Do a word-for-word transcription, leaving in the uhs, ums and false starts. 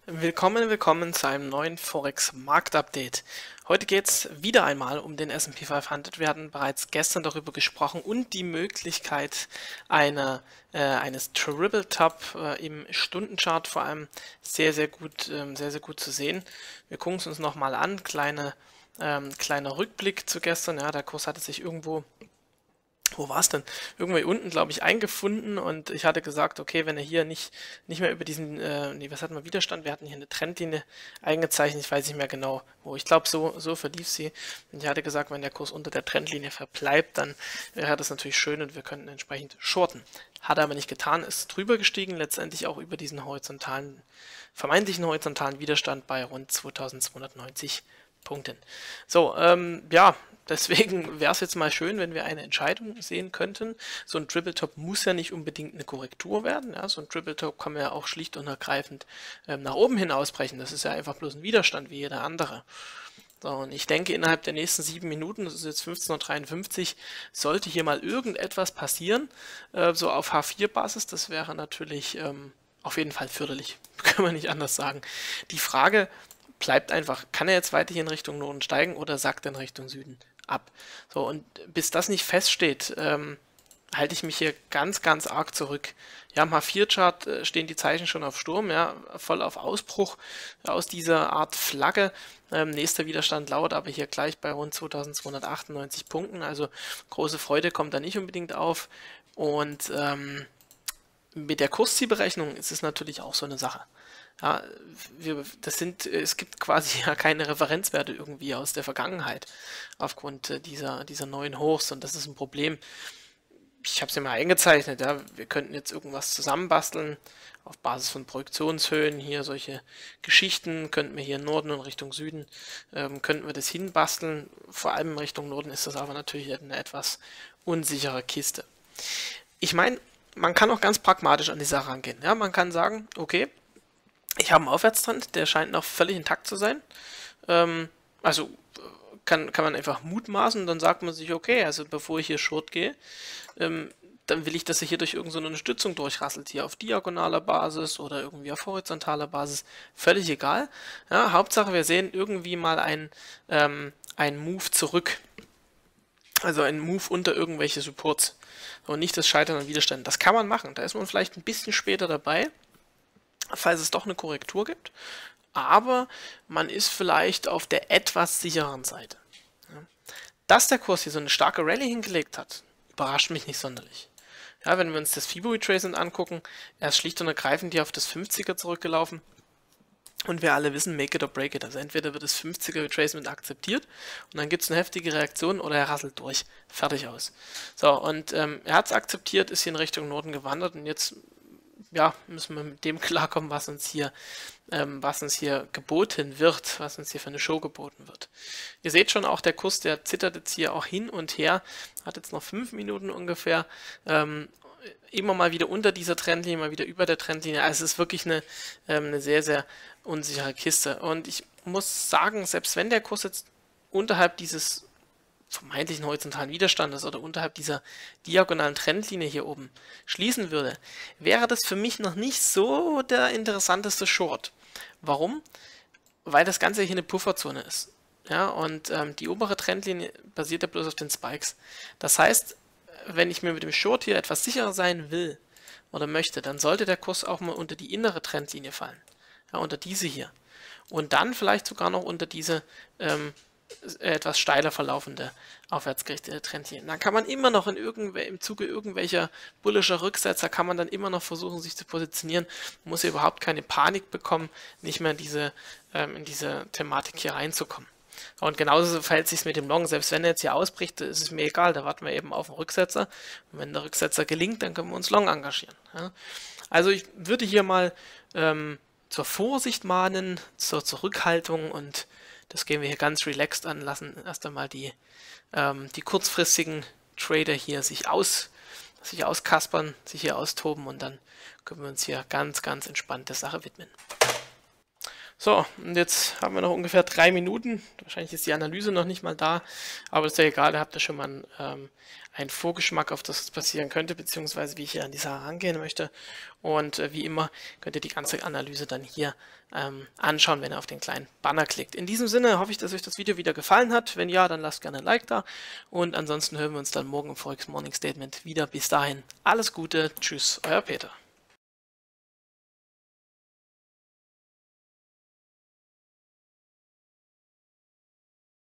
Willkommen, willkommen zu einem neuen Forex-Markt-Update. Heute geht es wieder einmal um den S und P fünfhundert. Wir hatten bereits gestern darüber gesprochen und die Möglichkeit einer, äh, eines Triple Top äh, im Stundenchart vor allem sehr, sehr gut, ähm, sehr, sehr gut zu sehen. Wir gucken es uns nochmal an. Kleine, ähm, kleiner Rückblick zu gestern. Ja, der Kurs hatte sich irgendwo Wo war es denn? Irgendwo hier unten, glaube ich, eingefunden, und ich hatte gesagt, okay, wenn er hier nicht, nicht mehr über diesen, äh, nee, was hatten wir, Widerstand? Wir hatten hier eine Trendlinie eingezeichnet, ich weiß nicht mehr genau wo. Ich glaube, so, so verlief sie. Und ich hatte gesagt, wenn der Kurs unter der Trendlinie verbleibt, dann wäre das natürlich schön und wir könnten entsprechend shorten. Hat er aber nicht getan, ist drüber gestiegen, letztendlich auch über diesen horizontalen, vermeintlichen horizontalen Widerstand bei rund zweitausendzweihundertneunzig Punkten. So, ähm, ja, deswegen wäre es jetzt mal schön, wenn wir eine Entscheidung sehen könnten. So ein Triple Top muss ja nicht unbedingt eine Korrektur werden. Ja? So ein Triple Top kann man ja auch schlicht und ergreifend ähm, nach oben hin ausbrechen. Das ist ja einfach bloß ein Widerstand wie jeder andere. So, und ich denke, innerhalb der nächsten sieben Minuten, das ist jetzt fünfzehn Uhr dreiundfünfzig, sollte hier mal irgendetwas passieren, äh, so auf H vier Basis. Das wäre natürlich ähm, auf jeden Fall förderlich, kann man nicht anders sagen. Die Frage bleibt einfach, kann er jetzt weiterhin Richtung Norden steigen oder sackt er in Richtung Süden ab? So, und bis das nicht feststeht, ähm, halte ich mich hier ganz, ganz arg zurück. Ja, im H vier Chart äh, stehen die Zeichen schon auf Sturm, ja, voll auf Ausbruch aus dieser Art Flagge. Ähm, nächster Widerstand lauert aber hier gleich bei rund zweitausendzweihundertachtundneunzig Punkten, also große Freude kommt da nicht unbedingt auf. Und ähm, mit der Kurszielberechnung ist es natürlich auch so eine Sache. Ja, wir, das sind, es gibt quasi ja keine Referenzwerte irgendwie aus der Vergangenheit aufgrund äh, dieser, dieser neuen Hochs, und das ist ein Problem. Ich habe es ja mal eingezeichnet, ja, wir könnten jetzt irgendwas zusammenbasteln auf Basis von Projektionshöhen, hier solche Geschichten, könnten wir hier Norden und Richtung Süden, ähm, könnten wir das hinbasteln. Vor allem in Richtung Norden ist das aber natürlich eine etwas unsichere Kiste. Ich meine, man kann auch ganz pragmatisch an die Sache rangehen. Ja, man kann sagen, okay, ich habe einen Aufwärtstrend, der scheint noch völlig intakt zu sein. Ähm, also kann, kann man einfach mutmaßen, dann sagt man sich, okay, also bevor ich hier short gehe, ähm, dann will ich, dass er hier durch irgendeine so Unterstützung durchrasselt, hier auf diagonaler Basis oder irgendwie auf horizontaler Basis, völlig egal. Ja, Hauptsache, wir sehen irgendwie mal einen, ähm, einen Move zurück. Also einen Move unter irgendwelche Supports. Und nicht das Scheitern an Widerständen. Das kann man machen. Da ist man vielleicht ein bisschen später dabei, falls es doch eine Korrektur gibt, aber man ist vielleicht auf der etwas sicheren Seite. Ja. Dass der Kurs hier so eine starke Rallye hingelegt hat, überrascht mich nicht sonderlich. Ja, wenn wir uns das Fibo Retracement angucken, er ist schlicht und ergreifend hier auf das fünfziger zurückgelaufen. Und wir alle wissen, make it or break it. Also entweder wird das fünfziger Retracement akzeptiert und dann gibt es eine heftige Reaktion, oder er rasselt durch. Fertig aus. So, und ähm, er hat es akzeptiert, ist hier in Richtung Norden gewandert, und jetzt ja, müssen wir mit dem klarkommen, was uns hier, ähm, was uns hier geboten wird, was uns hier für eine Show geboten wird. Ihr seht schon, auch der Kurs, der zittert jetzt hier auch hin und her, hat jetzt noch fünf Minuten ungefähr, ähm, immer mal wieder unter dieser Trendlinie, mal wieder über der Trendlinie. Also es ist wirklich eine, ähm, eine sehr, sehr unsichere Kiste. Und ich muss sagen, selbst wenn der Kurs jetzt unterhalb dieses vermeintlichen horizontalen Widerstandes oder unterhalb dieser diagonalen Trendlinie hier oben schließen würde, wäre das für mich noch nicht so der interessanteste Short. Warum? Weil das Ganze hier eine Pufferzone ist. Ja, und ähm, die obere Trendlinie basiert ja bloß auf den Spikes. Das heißt, wenn ich mir mit dem Short hier etwas sicherer sein will oder möchte, dann sollte der Kurs auch mal unter die innere Trendlinie fallen. Ja, unter diese hier. Und dann vielleicht sogar noch unter diese ähm, etwas steiler verlaufende aufwärtsgerichtete Trendlinien. Dann kann man immer noch in irgendw im Zuge irgendwelcher bullischer Rücksetzer kann man dann immer noch versuchen, sich zu positionieren. Man muss hier überhaupt keine Panik bekommen, nicht mehr in diese, ähm, in diese Thematik hier reinzukommen. Und genauso verhält sich es mit dem Long. Selbst wenn er jetzt hier ausbricht, ist es mir egal, da warten wir eben auf den Rücksetzer. Und wenn der Rücksetzer gelingt, dann können wir uns Long engagieren. Ja? Also ich würde hier mal ähm, zur Vorsicht mahnen, zur Zurückhaltung, und das gehen wir hier ganz relaxed an, lassen erst einmal die, ähm, die kurzfristigen Trader hier sich, aus, sich auskaspern, sich hier austoben, und dann können wir uns hier ganz, ganz entspannt der Sache widmen. So, und jetzt haben wir noch ungefähr drei Minuten. Wahrscheinlich ist die Analyse noch nicht mal da, aber ist ja egal, da habt ihr schon mal einen, ähm, einen Vorgeschmack auf das, was passieren könnte, beziehungsweise wie ich hier an die Sache rangehen möchte. Und äh, wie immer könnt ihr die ganze Analyse dann hier ähm, anschauen, wenn ihr auf den kleinen Banner klickt. In diesem Sinne hoffe ich, dass euch das Video wieder gefallen hat. Wenn ja, dann lasst gerne ein Like da. Und ansonsten hören wir uns dann morgen im Forex Morning Statement wieder. Bis dahin, alles Gute. Tschüss, euer Peter.